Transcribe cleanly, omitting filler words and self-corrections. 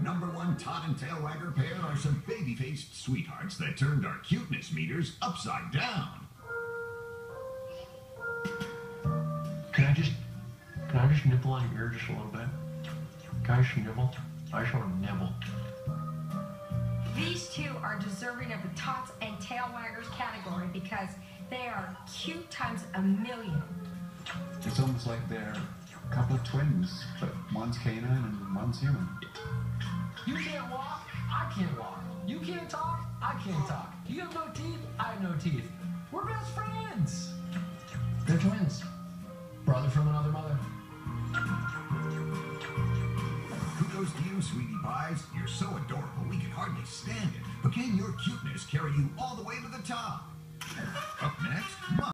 #1 tot and tail wagger pair are some baby-faced sweethearts that turned our cuteness meters upside down. Can I just nibble on your ear just a little bit? Can I just nibble? I just want to nibble. These two are deserving of the tots and tail waggers category because they are cute times a million. It's almost like they're a couple of twins, but one's canine and one's human. You can't walk, I can't walk. You can't talk, I can't talk. You have no teeth, I have no teeth. We're best friends. They're twins. Brother from another mother. Kudos to you, sweetie pies. You're so adorable, we can hardly stand it. But can your cuteness carry you all the way to the top? Up next, Mom.